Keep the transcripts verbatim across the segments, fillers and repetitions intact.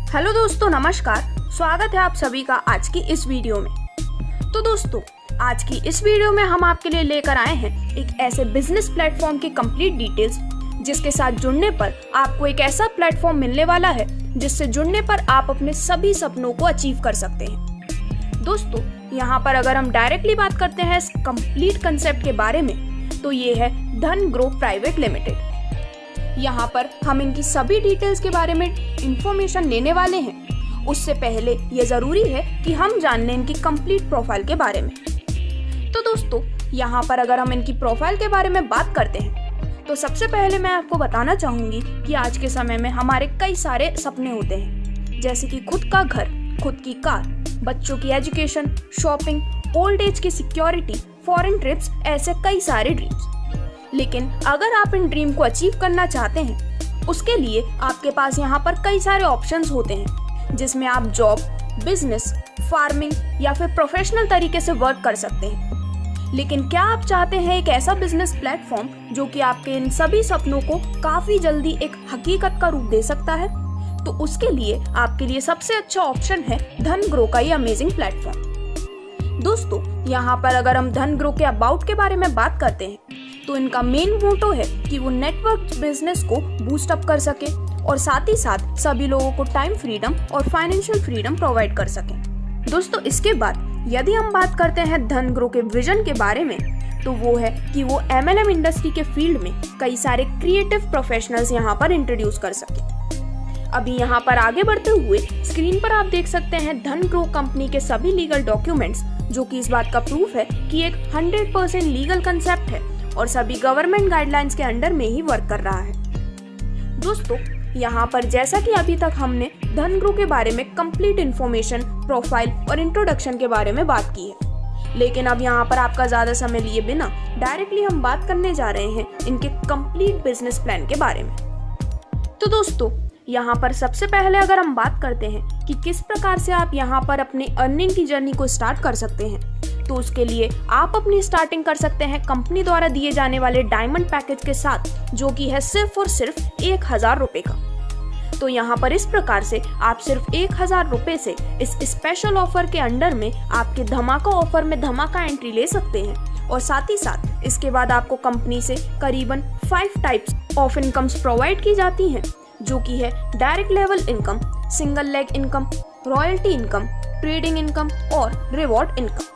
Hello दोस्तों, नमस्कार। स्वागत है आप सभी का आज की इस वीडियो में। तो दोस्तों, आज की इस वीडियो में हम आपके लिए लेकर आए हैं एक ऐसे बिजनेस प्लेटफॉर्म की कंप्लीट डिटेल्स, जिसके साथ जुड़ने पर आपको एक ऐसा प्लेटफॉर्म मिलने वाला है जिससे जुड़ने पर आप अपने सभी सपनों को अचीव कर सकते हैं। दोस्तों, यहाँ पर अगर हम डायरेक्टली बात करते हैं इस कंप्लीट कंसेप्ट के बारे में, तो ये है धन ग्रो प्राइवेट लिमिटेड। यहाँ पर हम इनकी सभी डिटेल्स के बारे में इंफॉर्मेशन लेने वाले हैं। उससे पहले ये जरूरी है कि हम जान लें इनकी कंप्लीट प्रोफाइल के बारे में। तो दोस्तों, यहाँ पर अगर हम इनकी प्रोफाइल के बारे में बात करते हैं, तो सबसे पहले मैं आपको बताना चाहूंगी कि आज के समय में हमारे कई सारे सपने होते हैं, जैसे कि खुद का घर, खुद की कार, बच्चों की एजुकेशन, शॉपिंग, ओल्ड एज की सिक्योरिटी, फॉरेन ट्रिप्स, ऐसे कई सारे ड्रीम्स। लेकिन अगर आप इन ड्रीम को अचीव करना चाहते हैं, उसके लिए आपके पास यहाँ पर कई सारे ऑप्शंस होते हैं, जिसमें आप जॉब, बिजनेस, फार्मिंग या फिर प्रोफेशनल तरीके से वर्क कर सकते हैं। लेकिन क्या आप चाहते हैं एक ऐसा बिजनेस प्लेटफॉर्म जो कि आपके इन सभी सपनों को काफी जल्दी एक हकीकत का रूप दे सकता है? तो उसके लिए आपके लिए सबसे अच्छा ऑप्शन है धन ग्रो का ये अमेजिंग प्लेटफॉर्म। दोस्तों, यहाँ पर अगर हम धन ग्रो के अबाउट के बारे में बात करते हैं, तो इनका मेन मोटो है कि वो नेटवर्क बिजनेस को बूस्ट अप कर सके और साथ ही साथ सभी लोगों को टाइम फ्रीडम और फाइनेंशियल फ्रीडम प्रोवाइड कर सके। दोस्तों, इसके बाद यदि हम बात करते हैं धन ग्रो के विजन के बारे में, तो वो है कि वो एमएलएम इंडस्ट्री के फील्ड में कई सारे क्रिएटिव प्रोफेशनल्स यहाँ पर इंट्रोड्यूस कर सके। अभी यहाँ पर आगे बढ़ते हुए स्क्रीन पर आप देख सकते हैं धन ग्रो कंपनी के सभी लीगल डॉक्यूमेंट्स, जो कि इस बात का प्रूफ है कि एक हंड्रेड परसेंट लीगल कंसेप्ट है और सभी गवर्नमेंट गाइडलाइंस के अंडर में ही वर्क कर रहा है। दोस्तों, यहाँ पर जैसा कि अभी तक हमने धन ग्रो के बारे में कंप्लीट इंफॉर्मेशन, प्रोफाइल और इंट्रोडक्शन के बारे में बात की है, लेकिन अब यहाँ पर आपका ज्यादा समय लिए बिना डायरेक्टली हम बात करने जा रहे हैं इनके कंप्लीट बिजनेस प्लान के बारे में। तो दोस्तों, यहाँ पर सबसे पहले अगर हम बात करते हैं कि किस प्रकार से आप यहाँ पर अपनी अर्निंग की जर्नी को स्टार्ट कर सकते हैं, तो उसके लिए आप अपनी स्टार्टिंग कर सकते हैं कंपनी द्वारा दिए जाने वाले डायमंड पैकेज के साथ, जो कि है सिर्फ और सिर्फ एक हजार रुपए का। तो यहाँ पर इस प्रकार से आप सिर्फ एक हजार रुपए से इस स्पेशल ऑफर के अंडर में आपके धमाका ऑफर में धमाका एंट्री ले सकते हैं। और साथ ही साथ इसके बाद आपको कंपनी से करीबन five types of incomes provide की जाती हैं, जो कि है direct level income, single leg income, royalty income, trading income और रिवॉर्ड इनकम।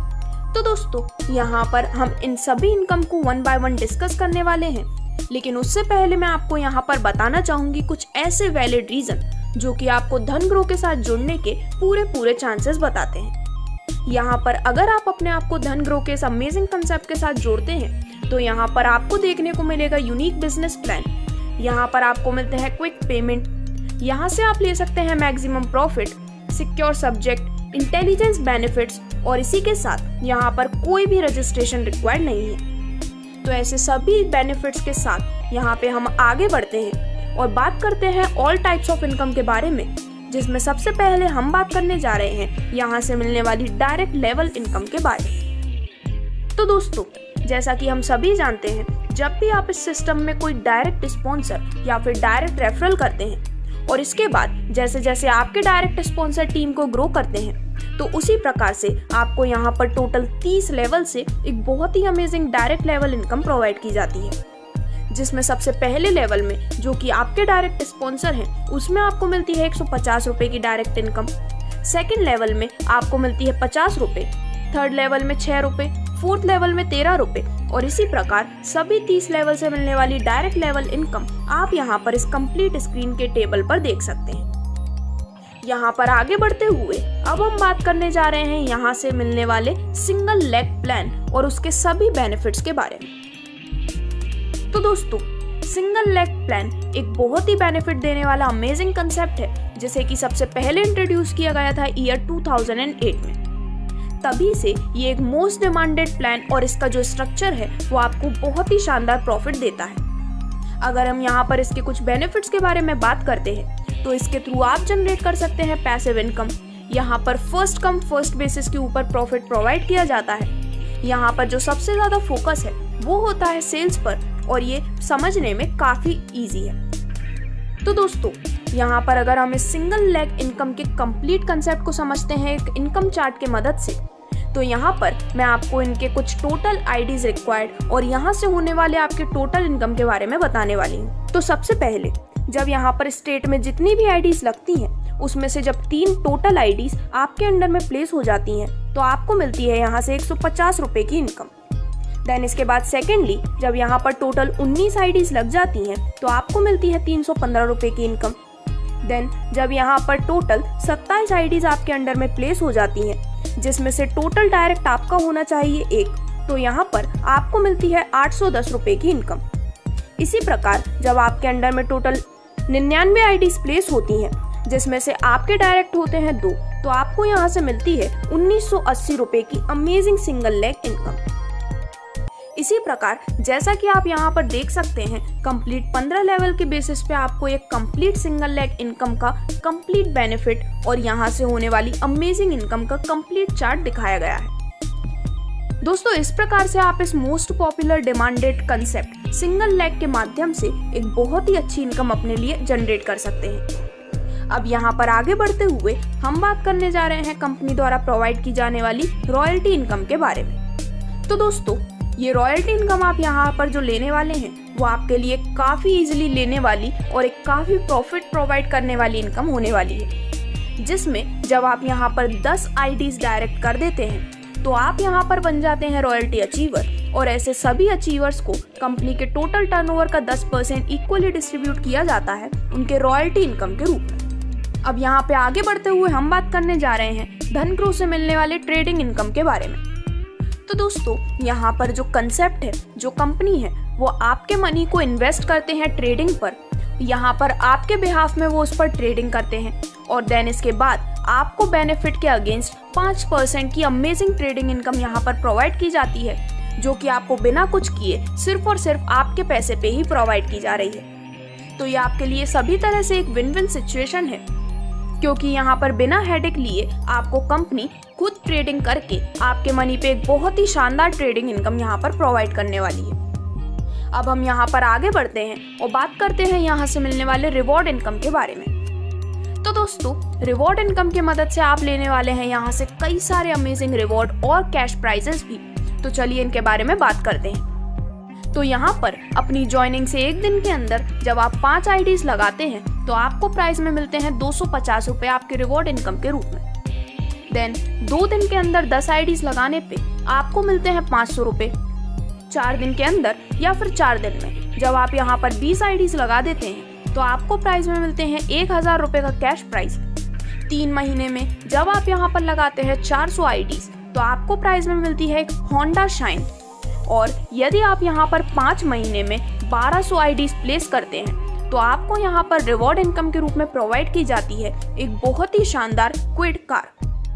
तो दोस्तों, यहाँ पर हम इन सभी इनकम को वन बाय वन डिस्कस करने वाले हैं, लेकिन उससे पहले मैं आपको यहाँ पर बताना चाहूंगी कुछ ऐसे वैलिड रीजन जो कि आपको धन ग्रो के साथ जुड़ने के पूरे पूरे चांसेस बताते हैं। यहाँ पर अगर आप अपने आप को धन ग्रो के इस अमेजिंग कंसेप्ट के साथ जोड़ते हैं, तो यहाँ पर आपको देखने को मिलेगा यूनिक बिजनेस प्लान। यहाँ पर आपको मिलते हैं क्विक पेमेंट, यहाँ से आप ले सकते हैं maximum profit, secure subject, intelligence benefits, और इसी के साथ यहाँ पर कोई भी रजिस्ट्रेशन रिक्वायर्ड नहीं है। तो ऐसे सभी बेनिफिट्स के साथ यहाँ पे हम आगे बढ़ते हैं और बात करते हैं ऑल टाइप्स ऑफ इनकम के बारे में, जिसमें सबसे पहले हम बात करने जा रहे हैं यहाँ से मिलने वाली डायरेक्ट लेवल इनकम के बारे में। तो दोस्तों, जैसा कि हम सभी जानते हैं, जब भी आप इस सिस्टम में कोई डायरेक्ट स्पॉन्सर या फिर डायरेक्ट रेफरल करते हैं, और इसके बाद जैसे जैसे आपके डायरेक्ट स्पॉन्सर टीम को ग्रो करते हैं, तो उसी प्रकार से आपको यहाँ पर टोटल तीस लेवल से एक बहुत ही amazing direct level income provide की जाती है, जिसमें सबसे पहले लेवल में जो कि आपके डायरेक्ट स्पॉन्सर हैं, उसमें आपको मिलती है एक सौ पचास रुपए की डायरेक्ट इनकम। सेकेंड लेवल में आपको मिलती है पचास रुपए, थर्ड लेवल में छह रुपए, फोर्थ लेवल में तेरह रुपए, और इसी प्रकार सभी तीस लेवल से मिलने वाली डायरेक्ट लेवल इनकम आप यहाँ पर इस कंप्लीट स्क्रीन के टेबल पर देख सकते हैं। यहाँ पर आगे बढ़ते हुए अब हम बात करने जा रहे हैं यहाँ से मिलने वाले सिंगल लेग प्लान और उसके सभी बेनिफिट्स के बारे में। तो दोस्तों, सिंगल लेग प्लान एक बहुत ही बेनिफिट देने वाला अमेजिंग कंसेप्ट है, जिसे कि सबसे पहले इंट्रोड्यूस किया गया था ईयर टू थाउजेंड एट में। तभी से ये एक मोस्ट डिमांडेड प्लान और इसका जो स्ट्रक्चर है वो आपको बहुत ही शानदार प्रॉफिट देता है। अगर हम यहाँ पर इसके कुछ बेनिफिट्स के बारे में बात करते हैं, तो इसके थ्रू आप जनरेट कर सकते हैं पैसिव इनकम। यहाँ पर फर्स्ट कम फर्स्ट बेसिस के ऊपर प्रॉफिट प्रोवाइड किया जाता है। यहाँ पर जो सबसे ज्यादा फोकस है वो होता है सेल्स पर, और ये समझने में काफी इजी है। तो दोस्तों यहाँ पर अगर हम इस सिंगल लेग इनकम के कंप्लीट कंसेप्ट को समझते हैं एक इनकम चार्ट के मदद से, तो यहाँ पर मैं आपको इनके कुछ टोटल आईडीज रिक्वायर्ड और यहाँ से होने वाले आपके टोटल इनकम के बारे में बताने वाली हूँ। तो सबसे पहले जब यहाँ पर स्टेट में जितनी भी आईडीज लगती हैं उसमें से जब तीन टोटल आईडीज आपके अंडर में प्लेस हो जाती हैं तो आपको मिलती है यहाँ से एक सौ पचास रुपए की इनकम। देन इसके बाद सेकेंडली जब यहाँ पर टोटल उन्नीस आईडीज लग जाती हैं तो आपको मिलती है तीन सौ पंद्रह रुपए की इनकम। देन जब यहाँ पर टोटल सत्ताईस आईडीज आपके अंडर में प्लेस हो जाती हैं जिसमें से टोटल डायरेक्ट आपका होना चाहिए एक, तो यहाँ पर आपको मिलती है आठ सौ दस रुपए की इनकम। इसी प्रकार जब आपके अंडर में टोटल निन्यानवे आईडीज प्लेस होती हैं जिसमें से आपके डायरेक्ट होते हैं दो, तो आपको यहाँ से मिलती है उन्नीस सौ अस्सी रुपए की अमेजिंग सिंगल लेग इनकम। इसी प्रकार जैसा कि आप यहाँ पर देख सकते हैं कंप्लीट पंद्रह लेवल के बेसिस पे आपको एक कंप्लीट सिंगल लेग इनकम का कंप्लीट बेनिफिट और यहाँ से होने वाली अमेजिंग इनकम का कंप्लीट चार्ट दिखाया गया है। दोस्तों इस प्रकार से आप इस most popular demanded concept single leg के माध्यम से एक बहुत ही अच्छी इनकम अपने लिए जनरेट कर सकते हैं। अब यहाँ पर आगे बढ़ते हुए हम बात करने जा रहे हैं कंपनी द्वारा प्रोवाइड की जाने वाली रॉयल्टी इनकम के बारे में। तो दोस्तों ये रॉयल्टी इनकम आप यहाँ पर जो लेने वाले हैं वो आपके लिए काफी इजीली लेने वाली और एक काफी प्रॉफिट प्रोवाइड करने वाली इनकम होने वाली है, जिसमें जब आप यहाँ पर दस आईडीज डायरेक्ट कर देते हैं तो आप यहाँ पर बन जाते हैं रॉयल्टी अचीवर और ऐसे सभी अचीवर्स को कंपनी के टोटल टर्नओवर का दस परसेंट इक्वली डिस्ट्रीब्यूट किया जाता है उनके रॉयल्टी इनकम के रूप में। अब यहाँ पे आगे बढ़ते हुए हम बात करने जा रहे हैं धनग्रो से मिलने वाले ट्रेडिंग इनकम के बारे में। तो दोस्तों यहाँ पर जो कंसेप्ट है, जो कंपनी है वो आपके मनी को इन्वेस्ट करते हैं ट्रेडिंग पर, यहाँ पर आपके बिहाफ में वो उस पर ट्रेडिंग करते हैं और देन इसके बाद आपको बेनिफिट के अगेंस्ट पाँच परसेंट की अमेजिंग ट्रेडिंग इनकम यहाँ पर प्रोवाइड की जाती है, जो कि आपको बिना कुछ किए सिर्फ और सिर्फ आपके पैसे पे ही प्रोवाइड की जा रही है। तो ये आपके लिए सभी तरह से एक विन विन सिचुएशन है, क्योंकि यहाँ पर बिना हेडेक लिए आपको कंपनी खुद ट्रेडिंग करके आपके मनी पे एक बहुत ही शानदार ट्रेडिंग इनकम यहाँ पर प्रोवाइड करने वाली है। अब हम यहाँ पर आगे बढ़ते हैं और बात करते हैं यहाँ से मिलने वाले रिवॉर्ड इनकम के बारे में। तो दोस्तों रिवॉर्ड इनकम की मदद से आप लेने वाले हैं यहाँ से कई सारे अमेजिंग रिवॉर्ड और कैश प्राइजेस भी। तो चलिए इनके बारे में बात करते हैं। तो यहाँ पर अपनी ज्वाइनिंग से एक दिन के अंदर जब आप पांच आईडीज लगाते हैं तो आपको प्राइस में मिलते हैं दो सौ पचास रुपए आपके रिवॉर्ड इनकम के रूप में। देन दो दिन के अंदर दस आईडीज लगाने पे आपको मिलते हैं पाँच सौ रुपए। चार दिन के अंदर या फिर चार दिन में जब आप यहाँ पर बीस आईडीज लगा देते हैं तो आपको प्राइस में मिलते हैं एक हजार रुपए का कैश प्राइस। तीन महीने में जब आप यहाँ पर लगाते हैं चार सौ आईडीज तो आपको प्राइस में मिलती है एक होंडा शाइन। और यदि आप यहाँ पर पाँच महीने में बारह सौ आईडीज प्लेस करते हैं तो आपको यहाँ पर रिवॉर्ड इनकम के रूप में प्रोवाइड की जाती है एक बहुत ही शानदार क्विड कार।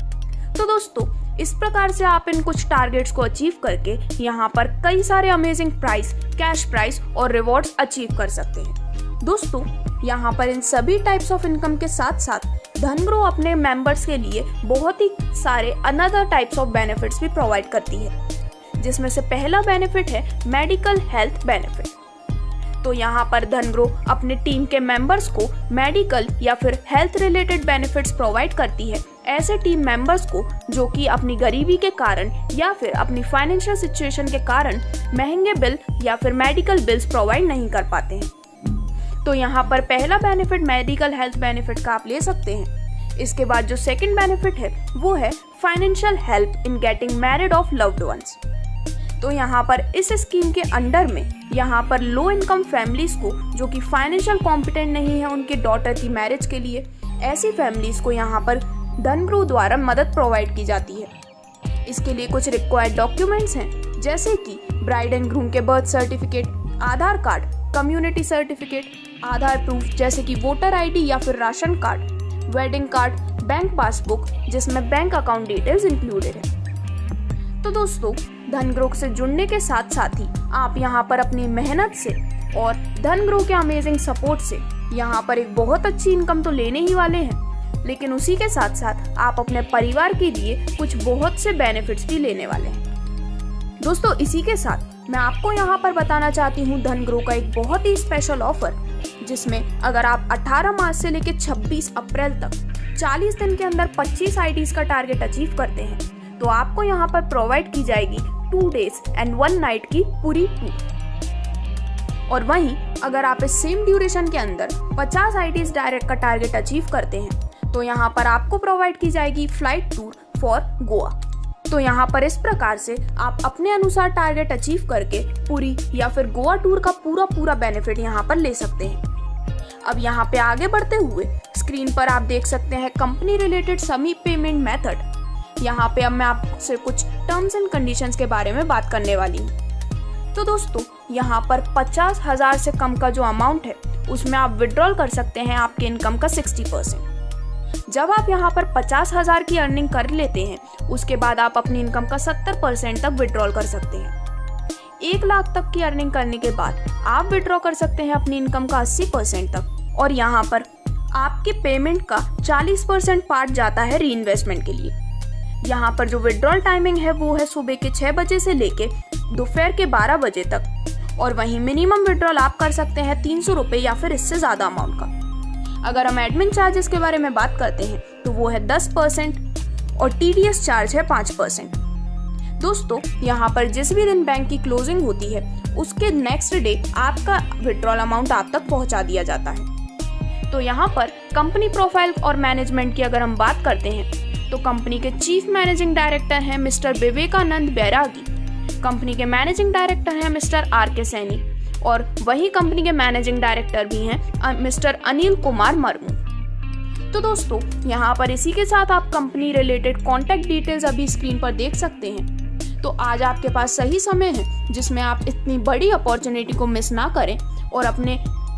तो दोस्तों इस प्रकार से आप इन कुछ टारगेट्स को अचीव करके यहाँ पर कई सारे अमेजिंग प्राइस, कैश प्राइस और रिवॉर्ड्स अचीव कर सकते हैं। दोस्तों यहाँ पर इन सभी टाइप्स ऑफ इनकम के साथ साथ धनग्रो अपने मेंबर्स के लिए बहुत ही सारे अनदर टाइप्स ऑफ बेनिफिट्स भी प्रोवाइड करती है, जिसमें से पहला बेनिफिट है मेडिकल हेल्थ बेनिफिट। तो यहाँ पर धनग्रो अपने टीम के मेंबर्स को मेडिकल या फिर हेल्थ रिलेटेड बेनिफिट्स प्रोवाइड करती है ऐसे टीम मेंबर्स को जो कि अपनी गरीबी के कारण या फिर अपनी फाइनेंशियल सिचुएशन के कारण महंगे बिल या फिर मेडिकल बिल्स प्रोवाइड नहीं कर पाते हैं। तो यहाँ पर पहला बेनिफिट मेडिकल हेल्थ बेनिफिट का आप ले सकते हैं। इसके बाद जो सेकंड बेनिफिट है वो है financial help in getting married of loved ones. तो यहाँ पर इस स्कीम के अंडर में यहाँ पर लो इनकम फैमिलीज को जो कि फाइनेंशियल कॉम्पिटेंट नहीं है उनके डॉटर की मैरिज के लिए, ऐसी फैमिलीज को यहाँ पर धनग्रो द्वारा मदद प्रोवाइड की जाती है। इसके लिए कुछ रिक्वायर्ड डॉक्यूमेंट्स हैं, जैसे कि ब्राइड एंड ग्रूम के birth certificate, Aadhaar card, community certificate, Aadhaar proof जैसे कि वोटर आईडी या फिर ration card, wedding card, bank passbook जिसमें बैंक अकाउंट डिटेल्स इंक्लूडेड है। तो दोस्तों धनग्रो से जुड़ने के साथ साथ ही आप यहाँ पर अपनी मेहनत से और धनग्रो के अमेजिंग सपोर्ट से यहाँ पर एक बहुत अच्छी इनकम तो लेने ही वाले हैं, लेकिन उसी के साथ साथ आप अपने परिवार के लिए कुछ बहुत से बेनिफिट्स भी लेने वाले हैं। दोस्तों इसी के साथ मैं आपको यहाँ पर बताना चाहती हूँ धनग्रो का एक बहुत ही स्पेशल ऑफर जिसमें अगर आप अठारह मार्च से लेकर छब्बीस अप्रैल तक चालीस दिन के अंदर पच्चीस आईडीज का टारगेट अचीव करते हैं तो आपको यहाँ पर प्रोवाइड की जाएगी two days and one night की पूरी टूर। और वहीं अगर आप इस सेम ड्यूरेशन के अंदर पचास आईडीज डायरेक्ट का टारगेट अचीव करते हैं तो यहाँ पर आपको प्रोवाइड की जाएगी फ्लाइट टूर फॉर गोवा। तो यहाँ पर इस प्रकार से आप अपने अनुसार टारगेट अचीव करके पूरी या फिर गोवा टूर का पूरा पूरा बेनिफिट यहाँ पर ले सकते हैं। अब यहाँ पे आगे बढ़ते हुए स्क्रीन पर आप देख सकते हैं कंपनी रिलेटेड सभी पेमेंट मेथड। यहाँ पे अब मैं आपसे कुछ टर्म्स एंड कंडीशंस के बारे में बात करने वाली हूँ। तो दोस्तों यहाँ पर पचास हजार से कम का जो अमाउंट है उसमें आप विड्रॉल कर सकते हैं आपके इनकम का साठ परसेंट। जब आप यहाँ पर पचास हजार की अर्निंग कर लेते हैं उसके बाद आप अपनी इनकम का सत्तर परसेंट तक विड्रॉल कर सकते हैं। एक लाख तक की अर्निंग करने के बाद आप विड्रॉ कर सकते हैं अपनी इनकम का अस्सी परसेंट तक। और यहाँ पर आपके पेमेंट का चालीस परसेंट पार्ट जाता है री इन्वेस्टमेंट के लिए। यहाँ पर जो विड्रॉल टाइमिंग है वो है सुबह के छह बजे से लेके दोपहर के बारह बजे तक। और वहीं मिनिमम विड्रॉल आप कर सकते हैं तीन सौ रुपये या फिर इससे ज़्यादा अमाउंट का। अगर हम एडमिन चार्जेस के बारे में बात करते हैं तो वो है दस परसेंट और टी डी एस चार्ज है पाँच परसेंट। दोस्तों यहाँ पर जिस भी दिन बैंक की क्लोजिंग होती है उसके नेक्स्ट डे आपका विड्रॉल अमाउंट आप तक पहुँचा दिया जाता है। तो यहाँ पर कंपनी प्रोफाइल और मैनेजमेंट की अगर हम बात करते हैं तो कंपनी के चीफ मैनेजिंग डायरेक्टर हैं मिस्टर विवेकानंद बैरागी, कंपनी के मैनेजिंग डायरेक्टर हैं मिस्टर आर के सैनी और वही कंपनी के मैनेजिंग डायरेक्टर भी हैं मिस्टर अनिल कुमार मर्मू। तो दोस्तों यहाँ पर इसी के साथ आप कंपनी रिलेटेड कॉन्टैक्ट डिटेल्स अभी स्क्रीन पर देख सकते हैं। तो आज आपके पास सही समय है जिसमें आप इतनी बड़ी अपॉर्चुनिटी को मिस ना करें और अपने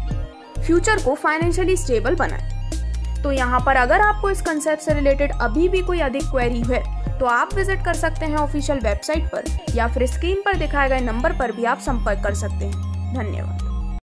फ्यूचर को फाइनेंशियली स्टेबल बनाएं। तो यहाँ पर अगर आपको इस कंसेप्ट से रिलेटेड अभी भी कोई अधिक क्वेरी है तो आप विजिट कर सकते हैं ऑफिशियल वेबसाइट पर या फिर स्क्रीन पर दिखाए गए नंबर पर भी आप संपर्क कर सकते हैं। धन्यवाद।